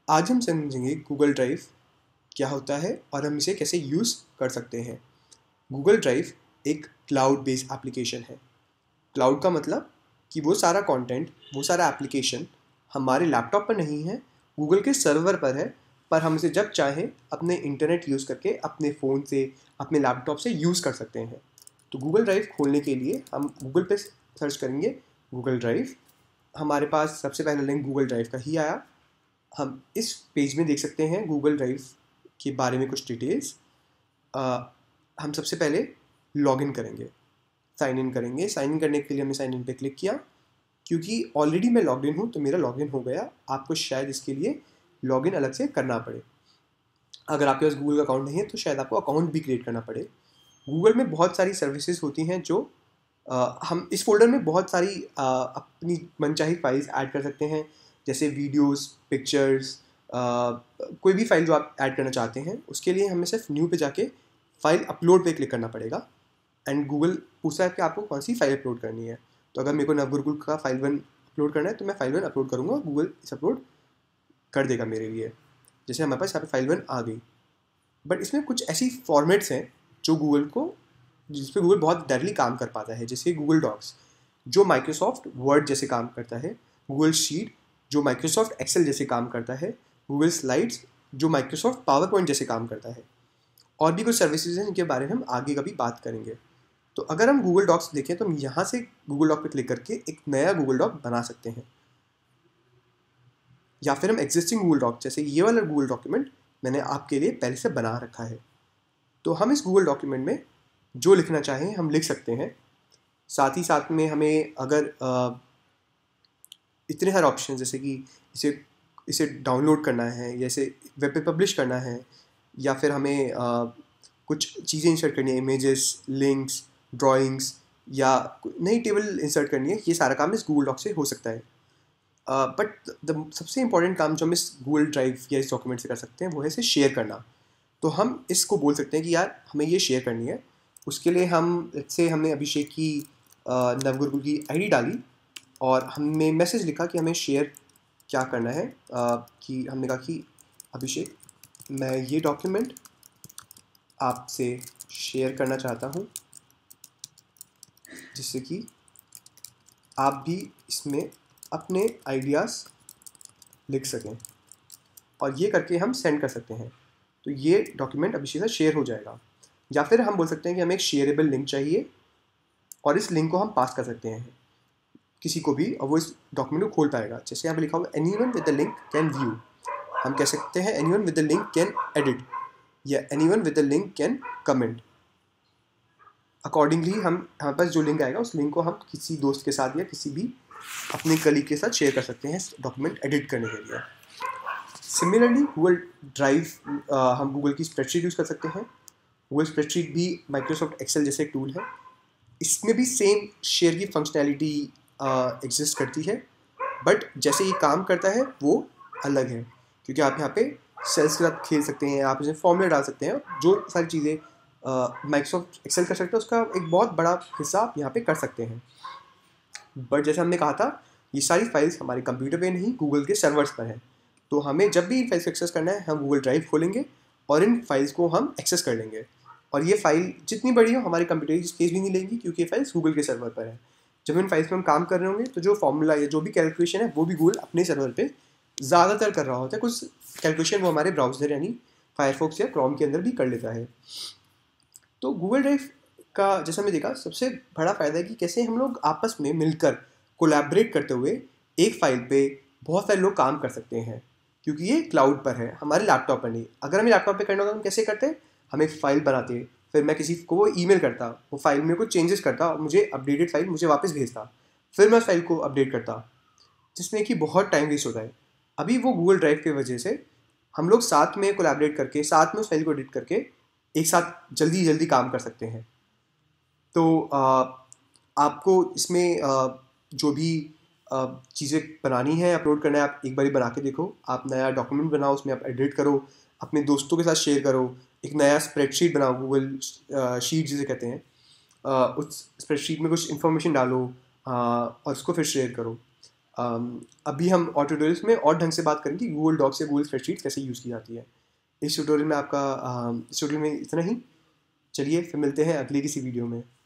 आज हम समझेंगे गूगल ड्राइव क्या होता है और हम इसे कैसे यूज़ कर सकते हैं। गूगल ड्राइव एक क्लाउड बेस्ड एप्लीकेशन है। क्लाउड का मतलब कि वो सारा कंटेंट, वो सारा एप्लीकेशन हमारे लैपटॉप पर नहीं है, गूगल के सर्वर पर है, पर हम इसे जब चाहें अपने इंटरनेट यूज़ करके अपने फ़ोन से, अपने लैपटॉप से यूज़ कर सकते हैं। तो गूगल ड्राइव खोलने के लिए हम गूगल पे सर्च करेंगे गूगल ड्राइव। हमारे पास सबसे पहला लिंक गूगल ड्राइव का ही आया। हम इस पेज में देख सकते हैं गूगल ड्राइव के बारे में कुछ डिटेल्स। हम सबसे पहले लॉगिन करेंगे, साइन इन करेंगे। साइन इन करने के लिए हमने साइन इन पे क्लिक किया। क्योंकि ऑलरेडी मैं लॉग इन हूँ तो मेरा लॉगिन हो गया। आपको शायद इसके लिए लॉगिन अलग से करना पड़े। अगर आपके पास गूगल का अकाउंट नहीं है तो शायद आपको अकाउंट भी क्रिएट करना पड़े। गूगल में बहुत सारी सर्विसेज होती हैं जो हम इस फोल्डर में बहुत सारी अपनी मनचाही फाइल्स ऐड कर सकते हैं, जैसे वीडियोस, पिक्चर्स, कोई भी फाइल जो आप ऐड करना चाहते हैं। उसके लिए हमें सिर्फ न्यू पे जाके फाइल अपलोड पे क्लिक करना पड़ेगा एंड गूगल पूछता है कि आपको कौन सी फाइल अपलोड करनी है। तो अगर मेरे को नवगुरुकुल का फाइल 1 अपलोड करना है तो मैं फाइल 1 अपलोड करूँगा, गूगल इस अपलोड कर देगा मेरे लिए। जैसे हमारे पास यहाँ पे फाइल 1 आ गई। बट इसमें कुछ ऐसी फॉर्मेट्स हैं जो गूगल को, जिस पे गूगल बहुत डायरेक्टली काम कर पाता है, जैसे गूगल डॉक्स जो माइक्रोसॉफ्ट वर्ड जैसे काम करता है, गूगल शीट जो माइक्रोसॉफ्ट एक्सेल जैसे काम करता है, गूगल स्लाइड्स जो माइक्रोसॉफ्ट पावर पॉइंट जैसे काम करता है। और भी कुछ सर्विसेज हैं जिनके बारे में हम आगे कभी बात करेंगे। तो अगर हम गूगल डॉक्स देखें तो हम यहाँ से गूगल डॉक पे क्लिक करके एक नया गूगल डॉक बना सकते हैं, या फिर हम एग्जिस्टिंग गूगल डॉक, जैसे ये वाला गूगल डॉक्यूमेंट मैंने आपके लिए पहले से बना रखा है, तो हम इस गूगल डॉक्यूमेंट में जो लिखना चाहें हम लिख सकते हैं। साथ ही साथ में हमें अगर इतने सारे ऑप्शन, जैसे कि इसे इसे डाउनलोड करना है या इसे वेब पे पब्लिश करना है, या फिर हमें कुछ चीज़ें इंसर्ट करनी है, इमेजेस, लिंक्स, ड्राइंग्स, या नई टेबल इंसर्ट करनी है, ये सारा काम इस गूगल डॉक से हो सकता है। बट द सबसे इंपॉर्टेंट काम जो हम इस गूगल ड्राइव या इस डॉक्यूमेंट से कर सकते हैं वो है इसे शेयर करना। तो हम इसको बोल सकते हैं कि यार हमें ये शेयर करनी है। उसके लिए हम से हमने अभिषेक की नवगुरुकुल की आईडी डाली और हमने मैसेज लिखा कि हमें शेयर क्या करना है। कि हमने कहा कि अभिषेक, मैं ये डॉक्यूमेंट आपसे शेयर करना चाहता हूँ, जिससे कि आप भी इसमें अपने आइडियाज़ लिख सकें, और ये करके हम सेंड कर सकते हैं। तो ये डॉक्यूमेंट अभिषेक से शेयर हो जाएगा। या फिर हम बोल सकते हैं कि हमें एक शेयरेबल लिंक चाहिए और इस लिंक को हम पास कर सकते हैं किसी को भी, और वो इस डॉक्यूमेंट को खोल पाएगा। जैसे यहाँ पे लिखा हुआ anyone with the link can view, हम कह सकते हैं anyone with the link can edit, या anyone with the link can comment. Accordingly हम हमारे पास जो लिंक आएगा उस लिंक को हम किसी दोस्त के साथ या किसी भी अपने कलीग के साथ शेयर कर सकते हैं डॉक्यूमेंट एडिट करने के लिए। सिमिलरली गूगल ड्राइव हम गूगल की स्प्रेडशीट यूज़ कर सकते हैं। गूगल स्प्रेडशीट भी माइक्रोसॉफ्ट एक्सेल जैसे एक टूल है। इसमें भी सेम शेयर की फंक्शनैलिटी एग्जिस्ट करती है, बट जैसे ये काम करता है वो अलग है, क्योंकि आप यहाँ पे सेल्स के साथ खेल सकते हैं, आप इसमें फॉर्मूले डाल सकते हैं, जो सारी चीज़ें माइक्रोसॉफ्ट एक्सेल कर सकते हैं उसका एक बहुत बड़ा हिस्सा आप यहाँ पे कर सकते हैं। बट जैसे हमने कहा था, ये सारी फाइल्स हमारे कंप्यूटर पे नहीं, गूगल के सर्वर्स पर हैं। तो हमें जब भी इन फाइल्स को एक्सेस करना है हम गूगल ड्राइव खोलेंगे और इन फाइल्स को हम एक्सेस कर लेंगे। और ये फाइल जितनी बड़ी हो हमारे कंप्यूटर की स्पेस भी नहीं लेंगी, क्योंकि ये फाइल्स गूगल के सर्वर पर है। जब इन फाइल्स पर हम काम कर रहे होंगे तो जो फॉर्मूला या जो भी कैलकुलेशन है वो भी गूगल अपने सर्वर पे ज़्यादातर कर रहा होता है। कुछ कैलकुलेशन वो हमारे ब्राउज़र यानी फायरफॉक्स या क्रोम के अंदर भी कर लेता है। तो गूगल ड्राइव का जैसा हमने देखा सबसे बड़ा फ़ायदा है कि कैसे हम लोग आपस में मिलकर कोलैबोरेट करते हुए एक फ़ाइल पे बहुत सारे लोग काम कर सकते हैं, क्योंकि ये क्लाउड पर है, हमारे लैपटॉप पर नहीं। अगर हमें लैपटॉप पे करना होगा हम कैसे करते हैं, हम एक फ़ाइल बनाते, फिर मैं किसी को वो ईमेल करता, वो फाइल में कुछ चेंजेस करता और मुझे अपडेटेड फाइल मुझे वापस भेजता, फिर मैं उस फाइल को अपडेट करता, जिसमें कि बहुत टाइम वेस्ट होता है। अभी वो गूगल ड्राइव की वजह से हम लोग साथ में कोलैबोरेट करके साथ में उस फाइल को एडिट करके एक साथ जल्दी जल्दी काम कर सकते हैं। तो आपको इसमें जो भी चीज़ें बनानी है, अपलोड करना है, आप एक बारी बना के देखो। आप नया डॉक्यूमेंट बनाओ, उसमें आप एडिट करो, अपने दोस्तों के साथ शेयर करो, एक नया स्प्रेडशीट बनाओ, गूगल शीट जिसे कहते हैं। उस स्प्रेडशीट में कुछ इन्फॉर्मेशन डालो और उसको फिर शेयर करो। अभी हम और ट्यूटोरियल्स में और ढंग से बात करेंगे कि गूगल डॉक्स या गूगल स्प्रेडशीट कैसे यूज़ की जाती है। इस ट्यूटोरियल में इतना ही। चलिए फिर मिलते हैं अगले किसी वीडियो में।